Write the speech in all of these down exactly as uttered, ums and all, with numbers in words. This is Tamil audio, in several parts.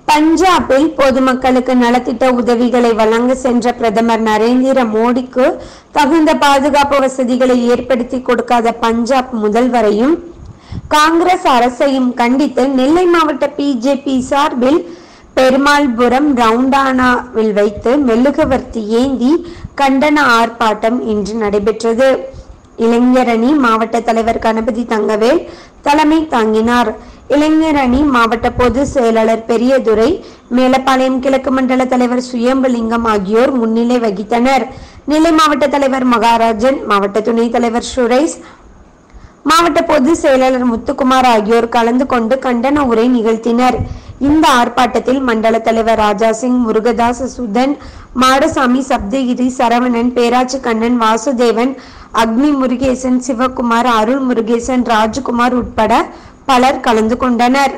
பஞ்சாபில் பொதுமக்களுக்கு நலத்திட்ட உதவிகளை வழங்க சென்ற பிரதமர் நரேந்திர மோடிக்கு தகுந்த பாதுகாப்பு வசதிகளை ஏற்படுத்தி கொடுக்காத பஞ்சாப் முதல்வரையும் காங்கிரஸ் அரசையும் கண்டித்து நெல்லை மாவட்ட பிஜேபி சார்பில் பெருமாள்புரம் ரவுண்டானாவில் வைத்து மெழுகுவர்த்தி ஏந்தி கண்டன ஆர்ப்பாட்டம் இன்று நடைபெற்றது. இளைஞரணி மாவட்ட தலைவர் கணபதி தங்கவேல் தலைமை தாங்கினார். இளைஞரணி மாவட்ட பொதுச் செயலாளர் பெரியதுரை, மேலப்பாளையம் கிழக்கு மண்டல தலைவர் சுயம்புலிங்கம் ஆகியோர் முன்னிலை வகித்தனர். நெல்லை மாவட்ட தலைவர் மகாராஜன், மாவட்ட துணைத் தலைவர் சுரேஷ், மாவட்ட பொதுச் செயலாளர் முத்துக்குமார் ஆகியோர் கலந்து கொண்டு கண்டன உரை நிகழ்த்தினர். இந்த ஆர்ப்பாட்டத்தில் மண்டல தலைவர் ராஜாசிங், முருகதாஸ், சுதன், மாடசாமி, சப்தகிரி, சரவணன், பேராட்சி கண்ணன், வாசுதேவன், அக்னி முருகேசன், சிவகுமார், அருள் முருகேசன், ராஜ்குமார் உட்பட பலர் கலந்து கொண்டனர்.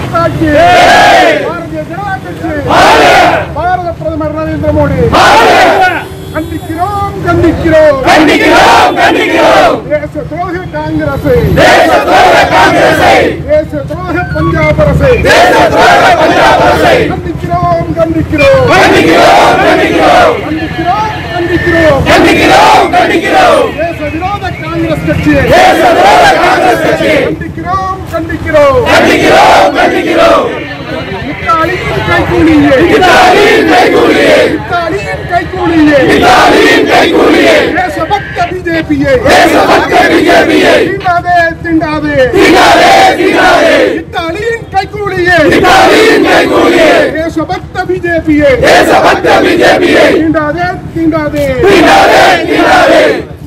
பாரத பிரதமர் நரேந்திர மோடி கண்டிக்கிறோம் கண்டிக்கிறோம் கண்டிக்கிறோம் கண்டிக்கிறோம் தேச துரோக காங்கிரஸ் தேச துரோக காங்கிரஸ் தேச துரோக பஞ்சாப் அரசு தேச துரோக பஞ்சாப் அரசு கண்டிக்கிறோம் கண்டிக்கிறோம் கண்டிக்கிறோம் கண்டிக்கிறோம் கண்டிக்கிறோம் கண்டிக்கிறோம் கண்டிக்கிறோம் தேச விரோத காங்கிரஸ் கட்சி தேச விரோத காங்கிரஸ் கட்சி கண்டிக்கிறோம் கண்டிக்கிறோம் கண்டிக்கிறோம் கண்டிக்கிறோம் இத்தாலியின் கைகூலியே இத்தாலியின் கைகூலியே இத்தாலியின் கைகூலியே இத்தாலியின் கைகூலியே தேசபக்த பிஜேபியே தேசபக்த பிஜேபியே திண்டாதே திண்டாதே திண்டாதே திண்டாதே இத்தாலியின் கைகூலியே இத்தாலியின் கைகூலியே தேசபக்த பிஜேபியே தேசபக்த பிஜேபியே திண்டாதே திண்டாதே திண்டாதே திண்டாதே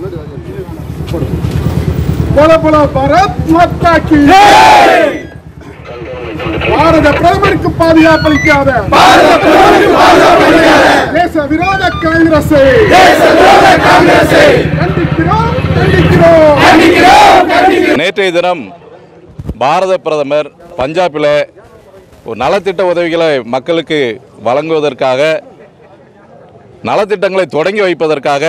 बोलो बोलो भारत माता की जय பாரத பிரதமருக்கு பாதுகாப்பளிக்காத பாரத பிரதமருக்கு பாதுகாப்பளிக்காத தேச விரோத காங்கிரஸ் தேச விரோத காங்கிரஸ் கண்டிக்கிறோம் கண்டிக்கிறோம் கண்டிக்கிறோம் கண்டிக்கிறோம். நேற்றைய தினம் பாரத பிரதமர் பஞ்சாபில் ஒரு நலத்திட்ட உதவிகளை மக்களுக்கு வழங்குவதற்காக, நலத்திட்டங்களை தொடங்கி வைப்பதற்காக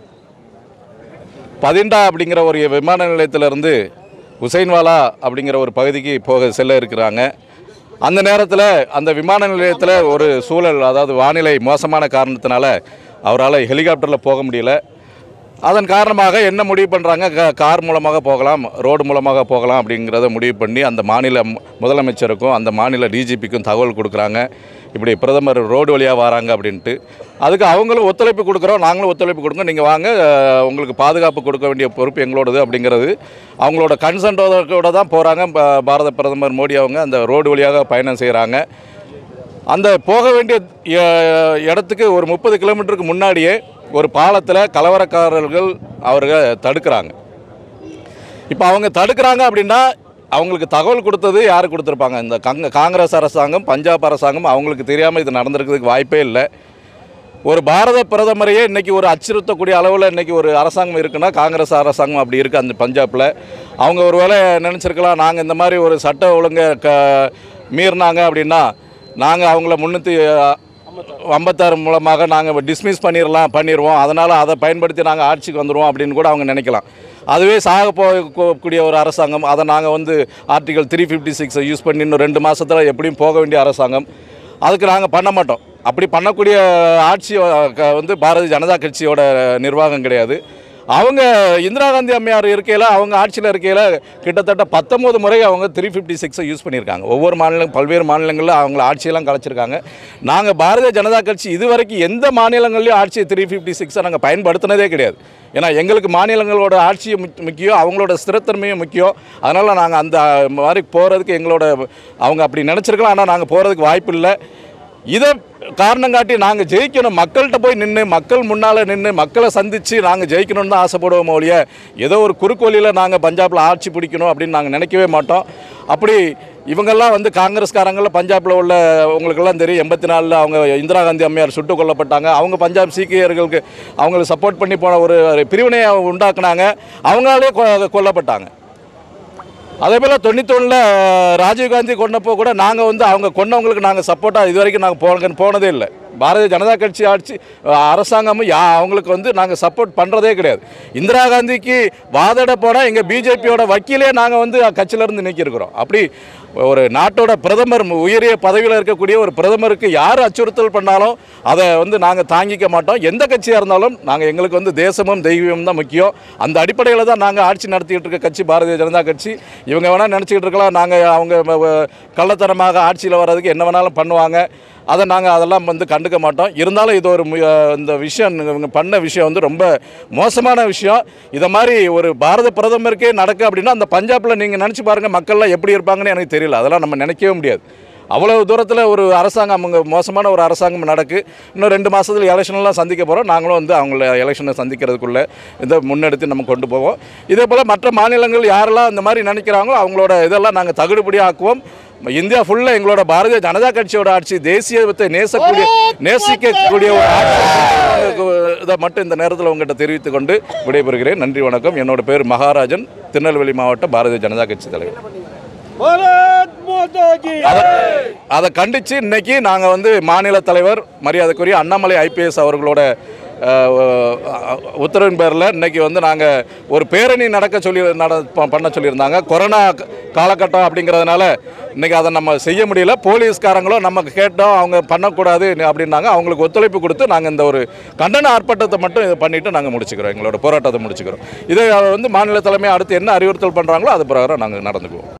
பதிண்டா அப்படிங்கிற ஒரு விமான நிலையத்திலிருந்து உசைன்வாலா அப்படிங்கிற ஒரு பகுதிக்கு போக செல்ல இருக்கிறாங்க. அந்த நேரத்தில் அந்த விமான நிலையத்தில் ஒரு சூழல், அதாவது வானிலை மோசமான காரணத்தினால அவரால் ஹெலிகாப்டரில் போக முடியல. அதன் காரணமாக என்ன முடிவு பண்ணுறாங்க, கார் மூலமாக போகலாம், ரோடு மூலமாக போகலாம் அப்படிங்கிறத முடிவு பண்ணி அந்த மாநில முதலமைச்சருக்கும் அந்த மாநில டிஜிபிக்கும் தகவல் கொடுக்குறாங்க. இப்படி பிரதமர் ரோடு வழியாக வராங்க அப்படின்ட்டு. அதுக்கு அவங்களும் ஒத்துழைப்பு கொடுக்குறோம், நாங்களும் ஒத்துழைப்பு கொடுங்க, நீங்கள் வாங்க, உங்களுக்கு பாதுகாப்பு கொடுக்க வேண்டிய பொறுப்பு எங்களோடது அப்படிங்கிறது அவங்களோட கன்சென்ட்டோட தான் போகிறாங்க. பாரத பிரதமர் மோடி அவங்க அந்த ரோடு வழியாக பயணம் செய்கிறாங்க. அந்த போக வேண்டிய இடத்துக்கு ஒரு முப்பது கிலோமீட்டருக்கு முன்னாடியே ஒரு பாலத்தில் கலவரக்காரர்கள் அவர்கள் தடுக்கிறாங்க. இப்போ அவங்க தடுக்கிறாங்க அப்படின்னா அவங்களுக்கு தகவல் கொடுத்தது யார் கொடுத்துருப்பாங்க? இந்த கங்க காங்கிரஸ் அரசாங்கம், பஞ்சாப் அரசாங்கம். அவங்களுக்கு தெரியாமல் இது நடந்திருக்கிறதுக்கு வாய்ப்பே இல்லை. ஒரு பாரத பிரதமரையே இன்றைக்கி ஒரு அச்சுறுத்தக்கூடிய அளவில் இன்றைக்கி ஒரு அரசாங்கம் இருக்குன்னா காங்கிரஸ் அரசாங்கம் அப்படி இருக்குது அந்த பஞ்சாபில். அவங்க ஒரு வேளை நினச்சிருக்கலாம், நாங்கள் இந்த மாதிரி ஒரு சட்ட ஒழுங்கை க மீறினாங்க அப்படின்னா நாங்கள் அவங்கள முன்னூற்றி ஐம்பத்தாறு மூலமாக நாங்கள் டிஸ்மிஸ் பண்ணிடலாம் பண்ணிடுவோம், அதனால் அதை பயன்படுத்தி நாங்கள் ஆட்சிக்கு வந்துடுவோம் அப்படின்னு கூட அவங்க நினைக்கலாம். அதுவே சாக போகக்கூடிய ஒரு அரசாங்கம், அதை நாங்கள் வந்து ஆர்டிகல் த்ரீ ஃபிஃப்டி சிக்ஸை யூஸ் பண்ணி இன்னும் ரெண்டு மாதத்தில் எப்படியும் போக வேண்டிய அரசாங்கம், அதுக்கு நாங்கள் பண்ண மாட்டோம். அப்படி பண்ணக்கூடிய ஆட்சி வந்து பாரதிய ஜனதா கட்சியோட நிர்வாகம் கிடையாது. அவங்க இந்திரா காந்தி அம்மையார் இருக்கையில், அவங்க ஆட்சியில் இருக்கையில் கிட்டத்தட்ட பத்தொம்போது முறை அவங்க த்ரீ ஃபிஃப்டி சிக்ஸை யூஸ் பண்ணியிருக்காங்க. ஒவ்வொரு மாநிலம் பல்வேறு மாநிலங்களில் அவங்கள ஆட்சியெல்லாம் கலைச்சிருக்காங்க. நாங்கள் பாரதிய ஜனதா கட்சி இது வரைக்கும் எந்த மாநிலங்கள்லையும் ஆட்சி த்ரீ ஃபிஃப்டி சிக்ஸை நாங்கள் பயன்படுத்தினதே கிடையாது. ஏன்னா எங்களுக்கு மாநிலங்களோட ஆட்சியும் முக்கியம், அவங்களோட ஸ்திரத்தன்மையும் முக்கியம். அதனால் நாங்கள் அந்த மாதிரி போகிறதுக்கு எங்களோட அவங்க அப்படி நினச்சிருக்கலாம், ஆனால் நாங்கள் போகிறதுக்கு வாய்ப்பு இல்லை. இதை காரணம் காட்டி நாங்கள் ஜெயிக்கணும், மக்கள்கிட்ட போய் நின்று மக்கள் முன்னால் நின்று மக்களை சந்தித்து நாங்கள் ஜெயிக்கணும்னு தான் ஆசைப்படுவோம் ஒழிய ஏதோ ஒரு குறுக்கு வழியில் நாங்கள் பஞ்சாபில் ஆட்சி பிடிக்கணும் அப்படின்னு நாங்கள் நினைக்கவே மாட்டோம். அப்படி இவங்கெல்லாம் வந்து காங்கிரஸ்காரங்களில் பஞ்சாபில் உள்ள உங்களுக்கெல்லாம் தெரியும், எண்பத்தி நாலில் அவங்க இந்திரா காந்தி அம்மையார் சுட்டுக் கொல்லப்பட்டாங்க. அவங்க பஞ்சாப் சீக்கியர்களுக்கு அவங்களுக்கு சப்போர்ட் பண்ணி போன ஒரு பிரிவினையை உண்டாக்குனாங்க, அவங்களாலே கொல்லப்பட்டாங்க. அதே போல் தொண்ணூத்தொன்னில் ராஜீவ்காந்தி கொண்டப்போ கூட நாங்கள் வந்து அவங்க கொண்டவங்களுக்கு நாங்கள் சப்போர்ட்டாக இது வரைக்கும் நாங்கள் போன போனதே இல்லை. பாரதிய ஜனதா கட்சி ஆட்சி அரசாங்கமும் யா அவங்களுக்கு வந்து நாங்கள் சப்போர்ட் பண்ணுறதே கிடையாது. இந்திரா காந்திக்கு வாதாட போனால் எங்கள் பிஜேபியோட வக்கீலே நாங்கள் வந்து கட்சியிலேருந்து நீக்கியிருக்கிறோம். அப்படி ஒரு நாட்டோட பிரதமர் உயரிய பதவியில் இருக்கக்கூடிய ஒரு பிரதமருக்கு யார் அச்சுறுத்தல் பண்ணாலும் அதை வந்து நாங்கள் தாங்கிக்க மாட்டோம். எந்த கட்சியாக இருந்தாலும் நாங்கள் எங்களுக்கு வந்து தேசமும் தெய்வமும் தான் முக்கியம். அந்த அடிப்படையில் தான் நாங்கள் ஆட்சி நடத்திக்கிட்டு இருக்க கட்சி பாரதிய ஜனதா கட்சி. இவங்க வேணால் நினச்சிக்கிட்டு இருக்கலாம் நாங்கள் அவங்க கள்ளத்தனமாக ஆட்சியில் வர்றதுக்கு என்ன வேணாலும் பண்ணுவாங்க, அதை நாங்கள் அதெல்லாம் வந்து கண்டுக்க மாட்டோம். இருந்தாலும் இது ஒரு இந்த விஷயம் இவங்க பண்ண விஷயம் வந்து ரொம்ப மோசமான விஷயம். இதை மாதிரி ஒரு பாரத பிரதமருக்கே நடக்கு அப்படின்னா அந்த பஞ்சாபில் நீங்கள் நினச்சி பாருங்கள் மக்கள்லாம் எப்படி இருப்பாங்கன்னு எனக்கு தெரியல. அதெல்லாம் நம்ம நினைக்கவே முடியாது. அவ்வளவு தூரத்தில் ஒரு அரசாங்கம் அவங்க மோசமான ஒரு அரசாங்கம் நடக்கு. இன்னும் ரெண்டு மாதத்தில் எலெக்ஷன்லாம் சந்திக்க போகிறோம். நாங்களும் வந்து அவங்கள எலெக்ஷனை சந்திக்கிறதுக்குள்ளே இதை முன்னெடுத்து நம்ம கொண்டு போவோம். இதே போல் மற்ற மாநிலங்கள் யாரெல்லாம் இந்த மாதிரி நினைக்கிறாங்களோ அவங்களோட இதெல்லாம் நாங்கள் தகுடுபடி ஆக்குவோம். இந்தியா ஃபுல்லாக எங்களோட பாரதிய ஜனதா கட்சியோட ஆட்சி, தேசியத்தை நேசக்கூடிய நேசிக்கக்கூடிய ஒரு ஆட்சி இதை மட்டும் இந்த நேரத்தில் உங்கள்கிட்ட தெரிவித்துக் கொண்டு விடைபெறுகிறேன். நன்றி, வணக்கம். என்னோட பேர் மகாராஜன், திருநெல்வேலி மாவட்ட பாரதிய ஜனதா கட்சி தலைவர். அதை கண்டித்து இன்னைக்கு நாங்கள் வந்து மாநில தலைவர் மரியாதைக்குரிய அண்ணாமலை ஐபிஎஸ் அவர்களோட உத்தரவின் பேரில் இன்றைக்கி வந்து நாங்கள் ஒரு பேரணி நடக்க சொல்லி நட பண்ண சொல்லியிருந்தாங்க. கொரோனா காலகட்டம் அப்படிங்கிறதுனால இன்றைக்கி அதை நம்ம செய்ய முடியல. போலீஸ்காரங்களும் நமக்கு கேட்டோம், அவங்க பண்ணக்கூடாது அப்படின்னாங்க. அவங்களுக்கு ஒத்துழைப்பு கொடுத்து நாங்கள் இந்த ஒரு கண்டன ஆர்ப்பாட்டத்தை மட்டும் இது பண்ணிவிட்டு நாங்கள் முடிச்சுக்கிறோம், எங்களோட போராட்டத்தை முடிச்சுக்கிறோம். இதை வந்து மாநில தலைமை அடுத்து என்ன அறிவுறுத்தல் பண்ணுறாங்களோ அது பிரகாரம் நாங்கள் நடந்துக்குவோம்.